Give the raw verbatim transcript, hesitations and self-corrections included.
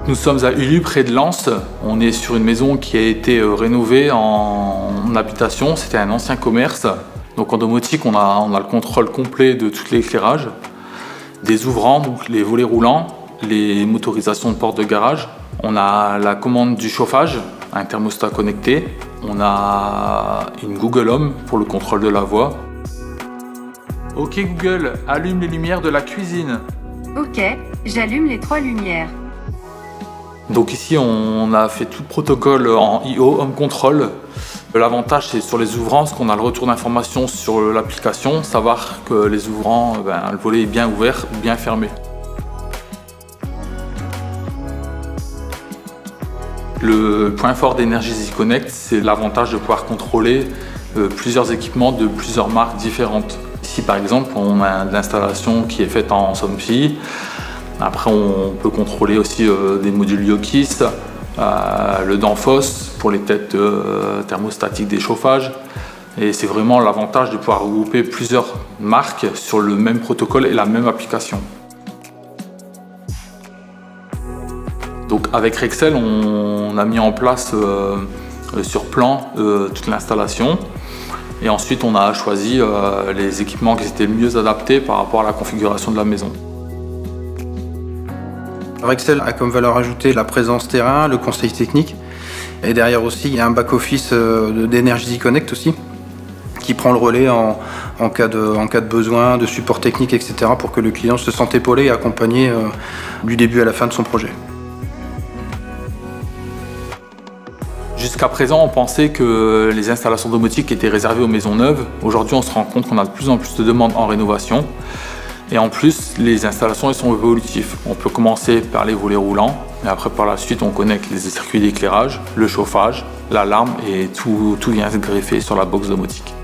Nous sommes à Ulu, près de Lens. On est sur une maison qui a été rénovée en habitation. C'était un ancien commerce. Donc en domotique, on a, on a le contrôle complet de tout l'éclairage, des ouvrants, donc les volets roulants, les motorisations de portes de garage. On a la commande du chauffage, un thermostat connecté. On a une Google Home pour le contrôle de la voix. Ok Google, allume les lumières de la cuisine. Ok, j'allume les trois lumières. Donc ici, on a fait tout le protocole en I O, Home Control. L'avantage, c'est sur les ouvrants, parce qu'on a le retour d'informations sur l'application, savoir que les ouvrants, ben, le volet est bien ouvert, bien fermé. Le point fort d'Energy Connect, c'est l'avantage de pouvoir contrôler euh, plusieurs équipements de plusieurs marques différentes. Ici, par exemple, on a de l'installation qui est faite en Somfy. Après, on peut contrôler aussi euh, des modules Yokis, euh, le Danfoss pour les têtes euh, thermostatiques des chauffages. Et c'est vraiment l'avantage de pouvoir regrouper plusieurs marques sur le même protocole et la même application. Donc avec Rexel, on a mis en place euh, sur plan euh, toute l'installation. Et ensuite, on a choisi euh, les équipements qui étaient le mieux adaptés par rapport à la configuration de la maison. Rexel a comme valeur ajoutée la présence terrain, le conseil technique. Et derrière aussi, il y a un back-office d'Energy Connect aussi, qui prend le relais en, en, cas de, en cas de besoin, de support technique, et cetera pour que le client se sente épaulé et accompagné euh, du début à la fin de son projet. Jusqu'à présent, on pensait que les installations domotiques étaient réservées aux maisons neuves. Aujourd'hui, on se rend compte qu'on a de plus en plus de demandes en rénovation. Et en plus, les installations elles sont évolutives. On peut commencer par les volets roulants, et après par la suite, on connecte les circuits d'éclairage, le chauffage, l'alarme, et tout, tout vient se greffer sur la box domotique.